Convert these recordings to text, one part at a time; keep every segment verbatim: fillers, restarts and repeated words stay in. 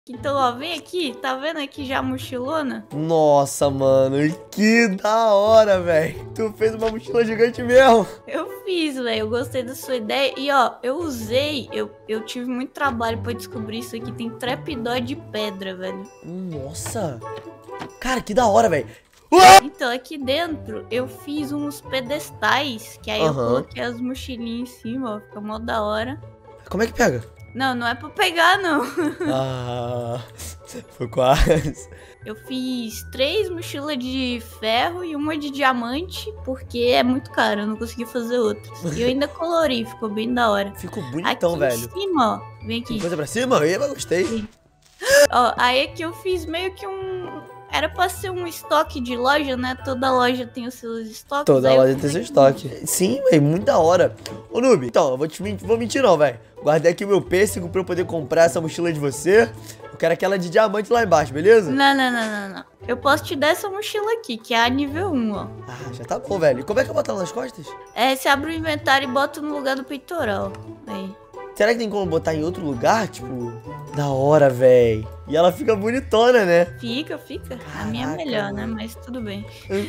Então, ó, vem aqui, tá vendo aqui já a mochilona? Nossa, mano, que da hora, velho. Tu fez uma mochila gigante mesmo. Eu fiz, velho, eu gostei da sua ideia. E, ó, eu usei, eu, eu tive muito trabalho pra descobrir isso aqui. Tem trapdoor de pedra, velho. Nossa. Cara, que da hora, velho. Então, aqui dentro, eu fiz uns pedestais, que aí Aham. eu coloquei as mochilinhas em cima, ó, fica mó da hora. Como é que pega? Não, não é pra pegar, não. Ah, foi quase. Eu fiz três mochilas de ferro e uma de diamante, porque é muito caro, eu não consegui fazer outras. E eu ainda colori, ficou bem da hora. Ficou bonitão, aqui velho. em cima, ó, vem Tem aqui. coisa pra cima? Eu gostei. Ó, aí aqui eu fiz meio que um... Era pra ser um estoque de loja, né? Toda loja tem os seus estoques. Toda aí eu loja fiz tem seu aqui. estoque. Sim, velho, muito da hora. Ô, Noob, então, eu vou te mentir, vou mentir não, velho. Guardei aqui o meu pêssego pra eu poder comprar essa mochila de você. Eu quero aquela de diamante lá embaixo, beleza? Não, não, não, não, não. Eu posso te dar essa mochila aqui, que é a nível um, ó. Ah, já tá bom, velho. E como é que eu boto ela nas costas? É, você abre o inventário e bota no lugar do peitoral. Aí. Será que tem como botar em outro lugar? Tipo, da hora, velho. E ela fica bonitona, né? Fica, fica. A minha é Caraca, melhor, né? mano. Mas tudo bem.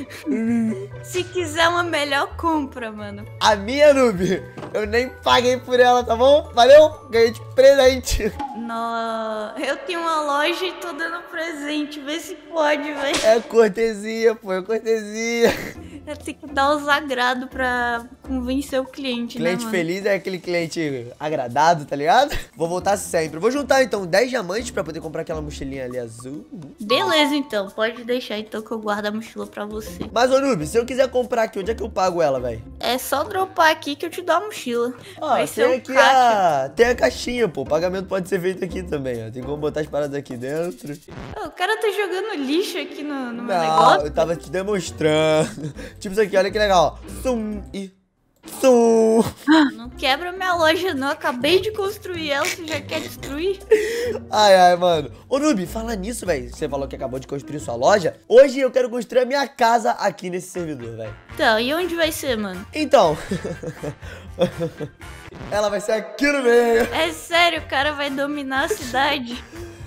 Se quiser uma melhor, compra, mano. A minha, Noob, eu nem paguei por ela, tá bom? Valeu? Ganhei de presente. No... Eu tenho uma loja e tô dando presente. Vê se pode, velho. É cortesia, pô, é cortesia. Eu tenho que dar os agrado pra convencer o cliente, né, Cliente mano? feliz é aquele cliente agradado, tá ligado? Vou voltar sempre. Vou juntar, então, dez diamantes pra poder comprar aquela mochilinha ali azul. Beleza, então. Pode deixar, então, que eu guardo a mochila pra você. Mas, ô, Noob, se eu quiser comprar aqui, onde é que eu pago ela, velho? É só dropar aqui que eu te dou a mochila. Ah, Vai ser tem um aqui caixa. a... Tem a caixinha, pô. O pagamento pode ser feito aqui também, ó. Tem como botar as paradas aqui dentro. Ô, o cara tá jogando lixo aqui no, no meu Não, negócio. eu tava te demonstrando. Tipo isso aqui, olha que legal, ó. Sum e... Sum. Não quebra minha loja, não. Acabei de construir ela, você já quer destruir? Ai, ai, mano. Ô, Noob, fala nisso, velho. Você falou que acabou de construir sua loja. Hoje eu quero construir a minha casa aqui nesse servidor, velho. Então, e onde vai ser, mano? Então... ela vai ser aqui no meio. É sério, o cara vai dominar a cidade?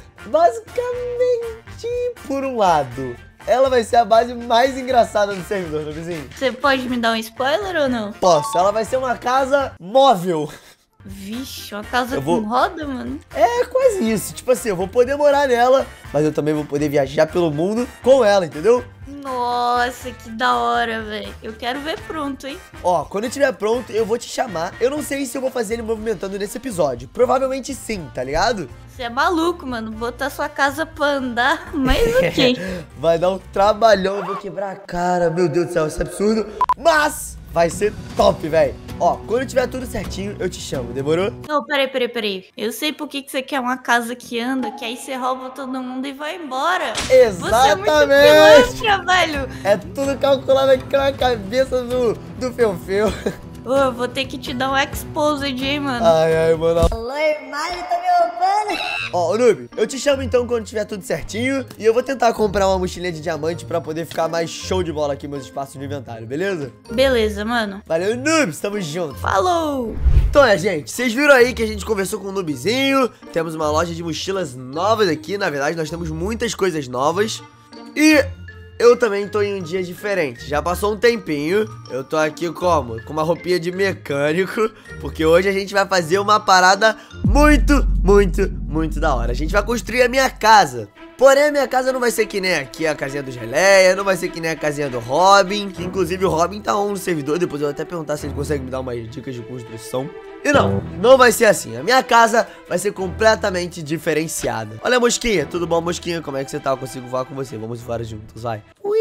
Basicamente, por um lado, ela vai ser a base mais engraçada do servidor, meu vizinho. Você pode me dar um spoiler ou não? Posso, ela vai ser uma casa móvel. Vixe, uma casa Eu vou- com roda, mano? É quase isso. Tipo assim, eu vou poder morar nela, mas eu também vou poder viajar pelo mundo com ela, entendeu? Nossa, que da hora, velho. Eu quero ver pronto, hein? Ó, quando eu estiver pronto, eu vou te chamar. Eu não sei se eu vou fazer ele movimentando nesse episódio. Provavelmente sim, tá ligado? Você é maluco, mano. Botar sua casa pra andar, mas ok. Vai dar um trabalhão, eu vou quebrar a cara. Meu Deus do céu, isso é absurdo. Mas vai ser top, velho. Ó, quando tiver tudo certinho, eu te chamo, demorou? Não, peraí, peraí, peraí. Eu sei por que que você quer uma casa que anda, que aí você rouba todo mundo e vai embora. Você é muito Exatamente! pilantra, velho. É tudo calculado aqui na cabeça do, do Feufeu. Ô, eu vou ter que te dar um exposed, hein, mano. Ai, ai, mano. Alô, irmão, ele tá me roubando. Ó, ô, Noob, eu te chamo então quando tiver tudo certinho. E eu vou tentar comprar uma mochilinha de diamante pra poder ficar mais show de bola aqui meus espaços de inventário, beleza? Beleza, mano. Valeu, Noobs, tamo junto. Falou! Então é, gente, vocês viram aí que a gente conversou com o Noobzinho. Temos uma loja de mochilas novas aqui. Na verdade, nós temos muitas coisas novas. E eu também tô em um dia diferente. Já passou um tempinho. Eu tô aqui como? Com uma roupinha de mecânico. Porque hoje a gente vai fazer uma parada muito, muito, muito da hora. A gente vai construir a minha casa. Porém, a minha casa não vai ser que nem aqui a casinha do Geleia, não vai ser que nem a casinha do Robin, que inclusive o Robin tá on no servidor, depois eu vou até perguntar se ele consegue me dar umas dicas de construção. E não, não vai ser assim, a minha casa vai ser completamente diferenciada. Olha, Mosquinha, tudo bom, Mosquinha? Como é que você tá? Eu consigo voar com você, vamos voar juntos, vai.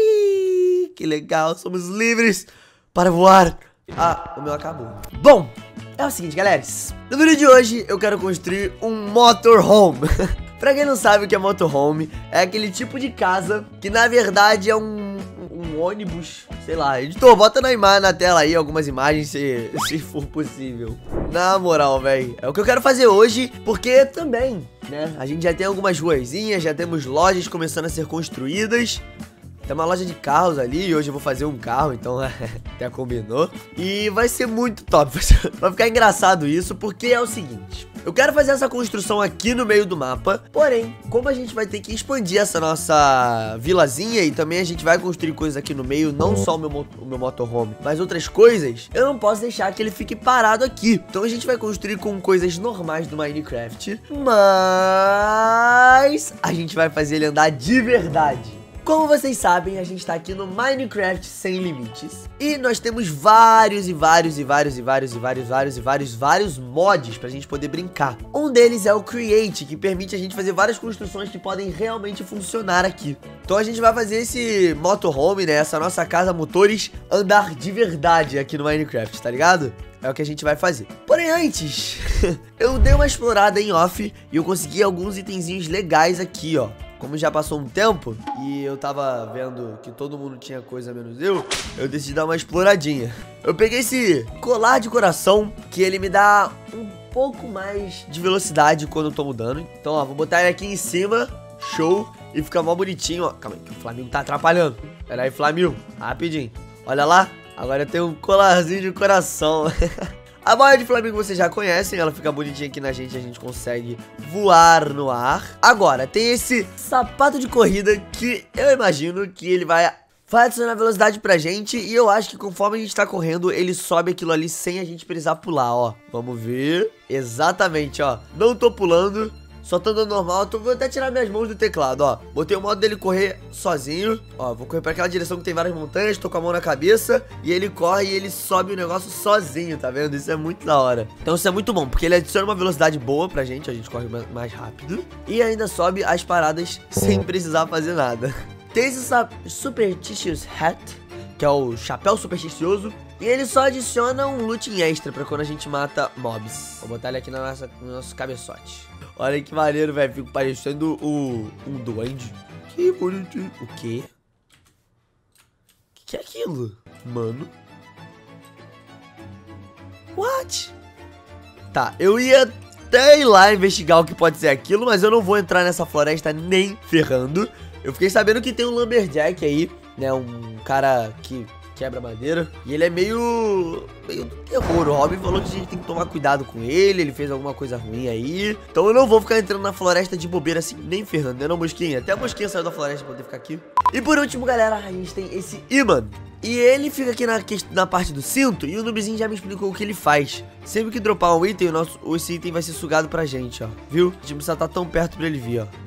Ui, que legal, somos livres para voar. Ah, o meu acabou. Bom, é o seguinte, galera, no vídeo de hoje eu quero construir um motorhome. Pra quem não sabe o que é motorhome, é aquele tipo de casa que na verdade é um, um ônibus, sei lá. Editor, bota na, ima na tela aí algumas imagens se, se for possível. Na moral, velho, é o que eu quero fazer hoje, porque também, né, a gente já tem algumas ruazinhas, já temos lojas começando a ser construídas. Tem uma loja de carros ali e hoje eu vou fazer um carro, então até combinou. E vai ser muito top, vai ficar engraçado isso, porque é o seguinte... Eu quero fazer essa construção aqui no meio do mapa, porém, como a gente vai ter que expandir essa nossa vilazinha e também a gente vai construir coisas aqui no meio, não só o meu, o meu motorhome, mas outras coisas, eu não posso deixar que ele fique parado aqui. Então a gente vai construir com coisas normais do Minecraft, mas a gente vai fazer ele andar de verdade. Como vocês sabem, a gente tá aqui no Minecraft Sem Limites e nós temos vários e vários e vários e vários e vários vários e vários vários mods pra gente poder brincar. Um deles é o Create, que permite a gente fazer várias construções que podem realmente funcionar aqui. Então a gente vai fazer esse motorhome, né, essa nossa casa motores, andar de verdade aqui no Minecraft, tá ligado? É o que a gente vai fazer. Porém, antes, eu dei uma explorada em off e eu consegui alguns itenzinhos legais aqui, ó. Como já passou um tempo e eu tava vendo que todo mundo tinha coisa menos eu, eu decidi dar uma exploradinha. Eu peguei esse colar de coração, que ele me dá um pouco mais de velocidade quando eu tô mudando. Então, ó, vou botar ele aqui em cima, show, e fica mó bonitinho, ó. Calma aí, que o Flamingo tá atrapalhando. Pera aí, Flamingo, rapidinho. Olha lá, agora eu tenho um colarzinho de coração. A boia de Flamingo vocês já conhecem, ela fica bonitinha aqui na gente, a gente consegue voar no ar. Agora, tem esse sapato de corrida que eu imagino que ele vai, vai adicionar velocidade pra gente. E eu acho que conforme a gente tá correndo, ele sobe aquilo ali sem a gente precisar pular, ó. Vamos ver. Exatamente, ó. Não tô pulando. Só tô andando normal, tô, vou até tirar minhas mãos do teclado, ó. Botei o modo dele correr sozinho. Ó, vou correr pra aquela direção que tem várias montanhas, tô com a mão na cabeça. E ele corre e ele sobe o negócio sozinho, tá vendo? Isso é muito da hora. Então isso é muito bom, porque ele adiciona uma velocidade boa pra gente, a gente corre mais rápido. E ainda sobe as paradas sem precisar fazer nada. Tem esse Superstitious Hat, que é o chapéu supersticioso. E ele só adiciona um looting extra pra quando a gente mata mobs. Vou botar ele aqui na nossa, no nosso cabeçote. Olha que maneiro, velho. Fico parecendo o, um duende. Que bonitinho. O quê? Que que é aquilo? Mano. What? Tá, eu ia até ir lá investigar o que pode ser aquilo, mas eu não vou entrar nessa floresta nem ferrando. Eu fiquei sabendo que tem um Lumberjack aí, né? Um cara que quebra madeira. E ele é meio... meio do terror. O Robin falou que a gente tem que tomar cuidado com ele. Ele fez alguma coisa ruim aí. Então eu não vou ficar entrando na floresta de bobeira assim, nem ferrando, né não, Mosquinha? Até a Mosquinha saiu da floresta pra poder ficar aqui. E por último, galera, a gente tem esse imã. E ele fica aqui na, na parte do cinto. E o Noobzinho já me explicou o que ele faz. Sempre que dropar um item, o nosso, esse item vai ser sugado pra gente, ó. Viu? A gente não precisa estar tão perto pra ele vir, ó.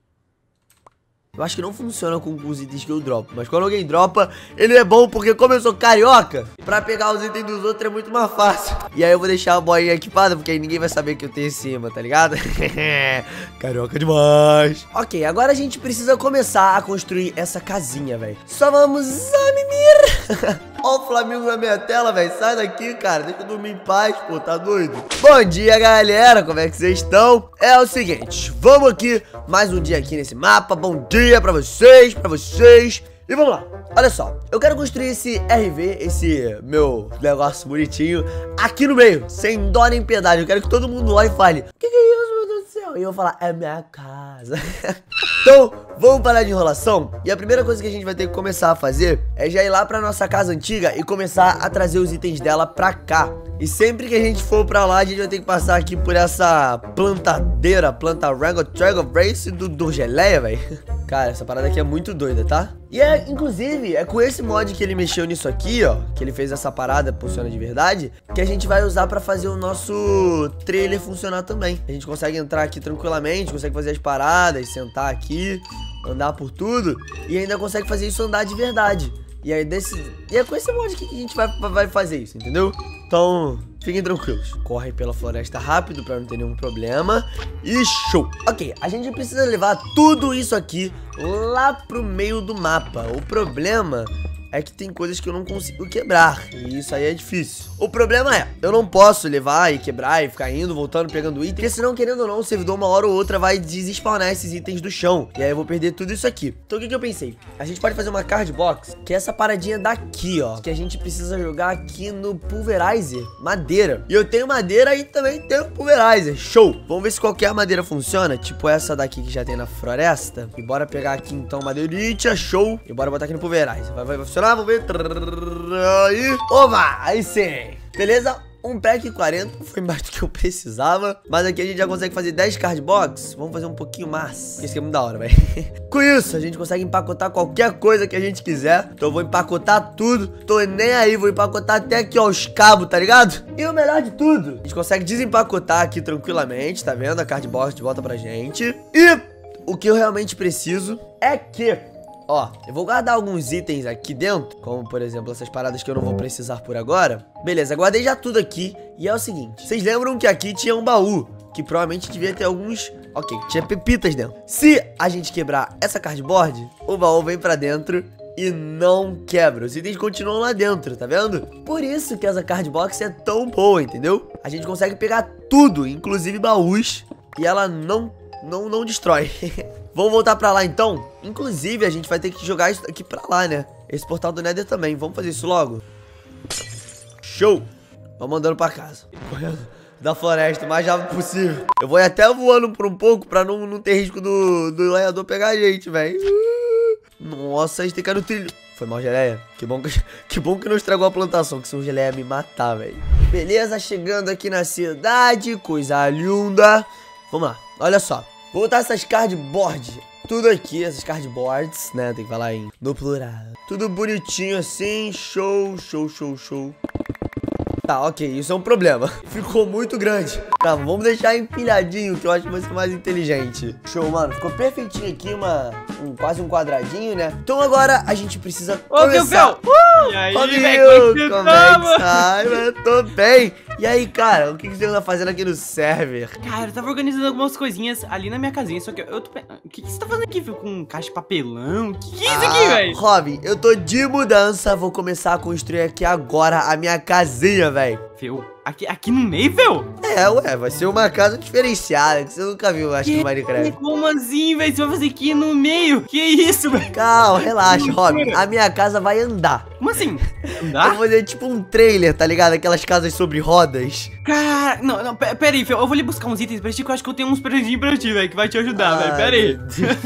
Eu acho que não funciona com os itens que eu dropo, mas quando alguém dropa, ele é bom porque como eu sou carioca, pra pegar os itens dos outros é muito mais fácil. E aí eu vou deixar a boinha equipada, porque aí ninguém vai saber que eu tenho em cima, tá ligado? Carioca demais. Ok, agora a gente precisa começar a construir essa casinha, velho. Só vamos a mimir. Ó o Flamingo na minha tela, velho. Sai daqui, cara. Deixa eu dormir em paz, pô. Tá doido? Bom dia, galera. Como é que vocês estão? É o seguinte. Vamos aqui. Mais um dia aqui nesse mapa. Bom dia pra vocês, pra vocês. E vamos lá. Olha só. Eu quero construir esse R V, esse meu negócio bonitinho, aqui no meio. Sem dó nem piedade. Eu quero que todo mundo olhe e fale: o que, que é isso, meu Deus do céu? E eu vou falar: é minha casa. Então, vamos parar de enrolação. E a primeira coisa que a gente vai ter que começar a fazer é já ir lá pra nossa casa antiga e começar a trazer os itens dela pra cá. E sempre que a gente for pra lá, a gente vai ter que passar aqui por essa plantadeira, planta Rango Trago Race do, do Geleia, velho. Cara, essa parada aqui é muito doida, tá? E é, inclusive, é com esse mod que ele mexeu nisso aqui, ó, que ele fez essa parada, funciona de verdade, que a gente vai usar pra fazer o nosso trailer funcionar também. A gente consegue entrar aqui tranquilamente, consegue fazer as paradas, sentar aqui, andar por tudo, e ainda consegue fazer isso andar de verdade. E aí desse, e é com esse mod aqui que a gente vai, vai fazer isso, entendeu? Então, fiquem tranquilos. Corre pela floresta rápido pra não ter nenhum problema. E show! Ok, a gente precisa levar tudo isso aqui lá pro meio do mapa. O problema é que tem coisas que eu não consigo quebrar. E isso aí é difícil. O problema é, eu não posso levar e quebrar e ficar indo, voltando, pegando item. Porque senão, querendo ou não, o servidor uma hora ou outra vai desespawnar esses itens do chão. E aí eu vou perder tudo isso aqui. Então o que que eu pensei? A gente pode fazer uma card box, que é essa paradinha daqui, ó. Que a gente precisa jogar aqui no pulverizer. Madeira. E eu tenho madeira e também tenho pulverizer. Show! Vamos ver se qualquer madeira funciona. Tipo essa daqui que já tem na floresta. E bora pegar aqui então madeirita. Show! E bora botar aqui no pulverizer. Vai, vai, vai funcionar? Vamos ver. Aí. Oba! Aí sim! Beleza? Um pack quarenta foi mais do que eu precisava. Mas aqui a gente já consegue fazer dez card box. Vamos fazer um pouquinho mais, porque isso aqui é muito da hora, velho. Com isso, a gente consegue empacotar qualquer coisa que a gente quiser. Então eu vou empacotar tudo. Tô nem aí, vou empacotar até aqui, ó, os cabos, tá ligado? E o melhor de tudo, a gente consegue desempacotar aqui tranquilamente, tá vendo? A card box de volta pra gente. E o que eu realmente preciso é que... ó, eu vou guardar alguns itens aqui dentro, como por exemplo essas paradas que eu não vou precisar por agora. Beleza, guardei já tudo aqui. E é o seguinte, vocês lembram que aqui tinha um baú, que provavelmente devia ter alguns... ok, tinha pepitas dentro. Se a gente quebrar essa cardboard, o baú vem pra dentro e não quebra. Os itens continuam lá dentro, tá vendo? Por isso que essa card box é tão boa, entendeu? A gente consegue pegar tudo, inclusive baús, e ela não, não, não destrói. Vamos voltar pra lá então? Inclusive, a gente vai ter que jogar isso aqui pra lá, né? Esse portal do Nether também. Vamos fazer isso logo? Show! Vamos andando pra casa. Correndo da floresta o mais rápido possível. Eu vou ir até voando por um pouco pra não, não ter risco do, do lenhador pegar a gente, velho. Nossa, a gente tem que ir no trilho. Foi mal, geleia? Que bom que, que bom que não estragou a plantação, que senão o geleia ia me matar, velho. Beleza, chegando aqui na cidade. Coisa linda. Vamos lá, olha só. Vou botar essas cardboard, tudo aqui, essas cardboards, né, tem que falar em no plural. Tudo bonitinho assim, show, show, show, show. Tá, ok, isso é um problema. Ficou muito grande. Tá, vamos deixar empilhadinho, que eu acho que vai ser mais inteligente. Show, mano, ficou perfeitinho aqui, uma, um, quase um quadradinho, né? Então agora a gente precisa Ô, começar... Uh! E aí, Ô, velho, Bill, como é que tá? Eu tô bem. E aí, cara, o que que você anda fazendo aqui no server? Cara, eu tava organizando algumas coisinhas ali na minha casinha, só que eu tô... O que que você tá fazendo aqui, filho? Com caixa de papelão? O que que é isso aqui, velho? Robin, eu tô de mudança, vou começar a construir aqui agora a minha casinha, velho. Fio, aqui, aqui no meio, velho? É, ué, vai ser uma casa diferenciada, que você nunca viu, acho que no Minecraft. Como assim, velho? Você vai fazer aqui no meio? Que isso, velho? Calma, relaxa, Robin, a minha casa vai andar. Como assim? Eu Andar? vou fazer tipo um trailer, tá ligado? Aquelas casas sobre rodas. Cara, não, não, pe- pera aí, Fio, eu vou ali buscar uns itens pra ti, que eu acho que eu tenho uns presentinhos pra ti, velho, que vai te ajudar, velho, pera aí.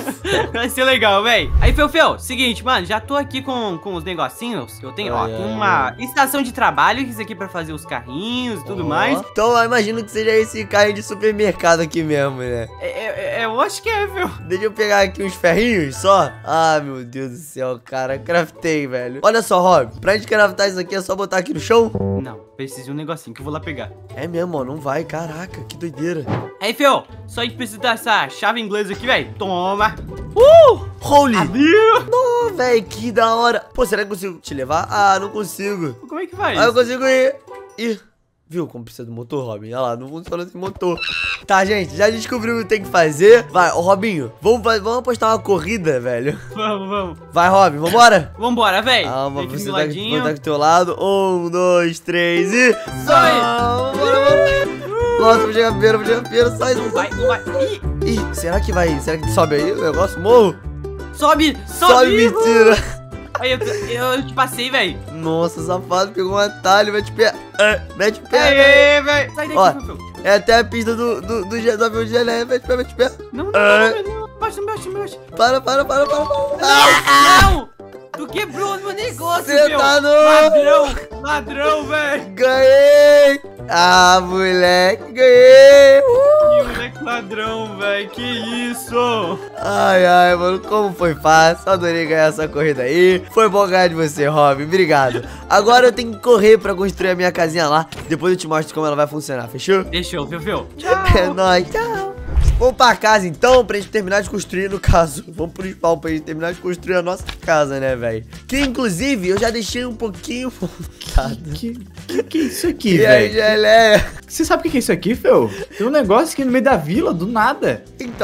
Vai ser legal, velho. Aí, Fio, Fio, seguinte, mano, já tô aqui com, com os negocinhos que eu tenho, ó, Ai, tem ai, uma estação de trabalho, isso aqui pra fazer os carrinhos e tudo Ó, mais. então eu imagino que seja esse carro de supermercado aqui mesmo, né? É, é, é, eu acho que é, Fio. Deixa eu pegar aqui uns ferrinhos só. Ah, meu Deus do céu, cara. Craftei, velho. Olha só, Rob. Pra gente craftar isso aqui é só botar aqui no chão? Não, preciso de um negocinho que eu vou lá pegar. É mesmo, ó. Não vai. Caraca, que doideira. Aí, Fio, só a gente precisa dessa chave inglesa aqui, velho. Toma. Uh! Holy. Abriu. Não, velho. Que da hora. Pô, será que eu consigo te levar? Ah, não consigo. Como é que faz? Ah, eu consigo ir. Ih. Viu como precisa do motor, Robin? Olha lá, não funciona sem motor. Tá, gente, já descobriu o que tem que fazer. Vai, ô Robinho, vamos, vamos apostar uma corrida, velho. Vamos, vamos. Vai, Robin, vambora? Vambora, velho. Calma, Vem aqui você do tá, ladinho. vou tá com o teu lado. Um, dois, três e... Sai! Ah, bora, bora. Nossa, vou chegar primeiro, vou chegar primeiro. Sai, Não vai, não vai. Ih, Ih, será que vai... Será que sobe aí o negócio? Morro? sobe, sobe. Sobe, mentira. Aí, eu, eu, eu te passei, velho. Nossa, safado, pegou um atalho, mete o pé. Ah, mete o pé. Aê, velho. Sai daqui, Ó, meu filho. é até a pista do, do, do, do, do avião de geleia. Mete o pé, mete o pé. Não, não, Ah. não, não, não. Baixa, baixa, baixa. Para, para, para, para. para. Não! Tu quebrou o meu negócio, Você meu. tá no... Ladrão, ladrão, velho. Ganhei. Ah, moleque, ganhei. Uh. Que moleque ladrão, velho. Que isso? Ai, ai, mano, como foi fácil. Adorei ganhar essa corrida aí. Foi bom ganhar de você, Robin. Obrigado. Agora eu tenho que correr pra construir a minha casinha lá. Depois eu te mostro como ela vai funcionar, fechou? Deixou, viu, viu? É nóis, tchau. Vamos pra casa então, pra gente terminar de construir, no caso. Vamos pro spawn pra gente terminar de construir a nossa casa, né, velho? Que inclusive eu já deixei um pouquinho montado. Que, que que é isso aqui, E aí, velho? geleia? Você sabe o que que é isso aqui, Fel? Tem um negócio aqui no meio da vila, do nada. Então,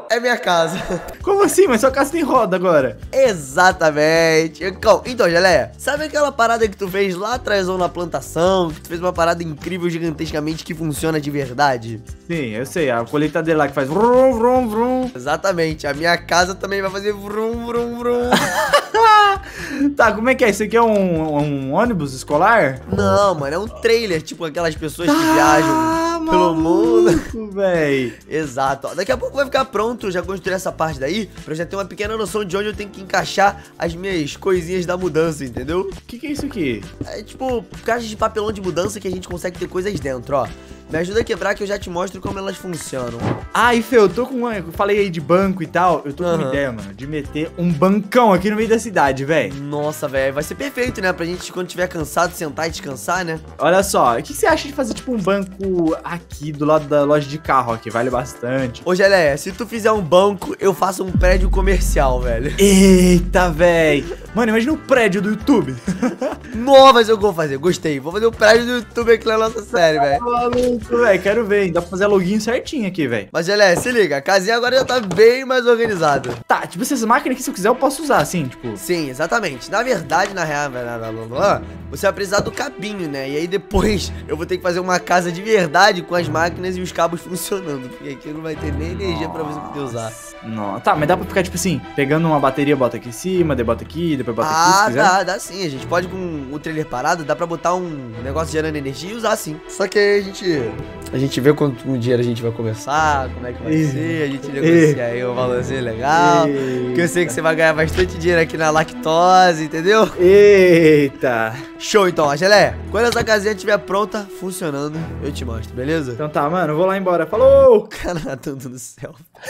é minha casa. Como assim? Mas sua casa tem roda agora. Exatamente. Então, então, Geleia, sabe aquela parada que tu fez lá atrás ou na plantação? Que tu fez uma parada incrível, gigantescamente, que funciona de verdade? Sim, eu sei. A colheitadeira lá que faz vrum, vrum, vrum. Exatamente. A minha casa também vai fazer vrum, vrum, vrum. Tá, como é que é? Isso aqui é um, um ônibus escolar? Não, mano, é um trailer, tipo aquelas pessoas que viajam pelo mundo. Véi. Exato. Ó, daqui a pouco vai ficar pronto, eu já construí essa parte daí, pra eu já ter uma pequena noção de onde eu tenho que encaixar as minhas coisinhas da mudança, entendeu? O que, que é isso aqui? É tipo caixas de papelão de mudança que a gente consegue ter coisas dentro, ó. Me ajuda a quebrar que eu já te mostro como elas funcionam. Ah, e Fê, eu tô com uma... Eu falei aí de banco e tal. Eu tô com Aham. uma ideia, mano, de meter um bancão aqui no meio da cidade, véi. Nossa, velho, vai ser perfeito, né? Pra gente, quando tiver cansado, sentar e descansar, né? Olha só, o que você acha de fazer tipo um banco aqui do lado da loja de carro, ó, que vale bastante? Ô, Geleia, se tu fizer um banco, eu faço um prédio comercial, velho. Eita, véi. Mano, imagina o prédio do YouTube. Novas eu vou fazer, gostei. Vou fazer o prédio do YouTube aqui na nossa série, velho. Maluco, velho, quero ver. Dá pra fazer a login certinho aqui, velho. Mas, Geleia, se liga, a casinha agora já tá bem mais organizada. Tá, tipo, essas máquinas aqui, se eu quiser, eu posso usar, assim, tipo... Sim, exatamente. Na verdade, na real, você vai precisar do cabinho, né? E aí depois eu vou ter que fazer uma casa de verdade com as máquinas e os cabos funcionando. Porque aqui não vai ter nem energia pra você poder usar. Não, tá, mas dá pra ficar, tipo assim, pegando uma bateria, bota aqui em cima, daí bota aqui, depois bota aqui, se Ah, quiser. dá, dá sim. A gente pode, com o trailer parado, dá pra botar um negócio gerando energia e usar sim. Só que aí a gente... A gente vê quanto dinheiro a gente vai começar, como é que vai Ih. ser, a gente negocia aí um valorzinho legal. Eita. Que eu sei que você vai ganhar bastante dinheiro aqui na lactose, entendeu? Eita. Show então, ó, Geleia. Quando essa casinha estiver pronta, funcionando, eu te mostro, beleza? Então tá, mano, eu vou lá embora. Falou! Cara, nadando no céu.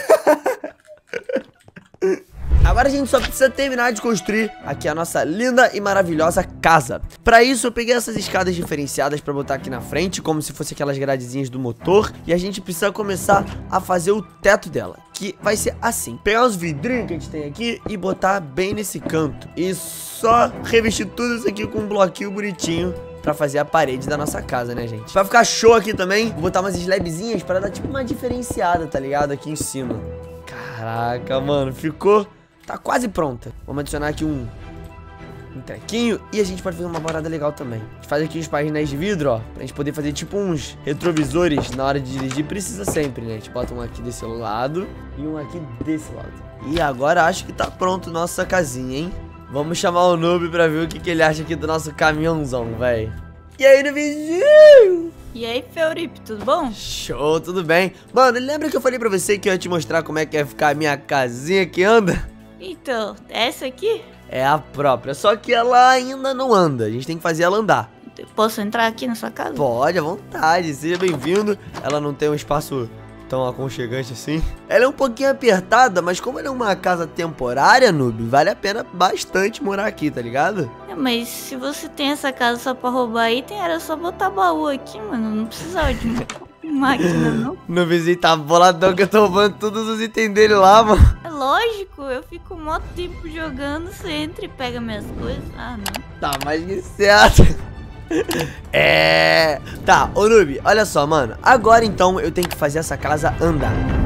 Agora a gente só precisa terminar de construir aqui a nossa linda e maravilhosa casa. Pra isso eu peguei essas escadas diferenciadas pra botar aqui na frente, como se fosse aquelas gradezinhas do motor. E a gente precisa começar a fazer o teto dela, que vai ser assim. Pegar os vidrinhos que a gente tem aqui e botar bem nesse canto. E só revestir tudo isso aqui com um bloquinho bonitinho pra fazer a parede da nossa casa, né, gente? Pra ficar show aqui também, vou botar umas slabzinhas pra dar tipo uma diferenciada, tá ligado? Aqui em cima. Caraca, mano, ficou... Tá quase pronta. Vamos adicionar aqui um, um trequinho e a gente pode fazer uma parada legal também. A gente faz aqui uns painéis de vidro, ó, pra gente poder fazer tipo uns retrovisores na hora de dirigir. Precisa sempre, né? A gente bota um aqui desse lado e um aqui desse lado. E agora acho que tá pronto nossa casinha, hein? Vamos chamar o Noob pra ver o que, que ele acha aqui do nosso caminhãozão, velho. E aí, Noobzinho? E aí, Feuripe, tudo bom? Show, tudo bem? Mano, lembra que eu falei pra você que eu ia te mostrar como é que ia ficar a minha casinha que anda? Então, essa aqui? É a própria, só que ela ainda não anda. A gente tem que fazer ela andar. Posso entrar aqui na sua casa? Pode, à vontade, seja bem-vindo. Ela não tem um espaço tão aconchegante assim. Ela é um pouquinho apertada, mas como ela é uma casa temporária, Noob, vale a pena bastante morar aqui, tá ligado? É, mas se você tem essa casa só pra roubar item, era só botar baú aqui, mano. Não precisava de máquina, não. No vizinho tá boladão que eu tô roubando todos os itens dele lá, mano. É lógico, eu fico mó tempo jogando, você entra e pega minhas coisas. Ah, não. Tá mais que certo. É... Tá, ô Noob, olha só, mano. Agora então eu tenho que fazer essa casa andar.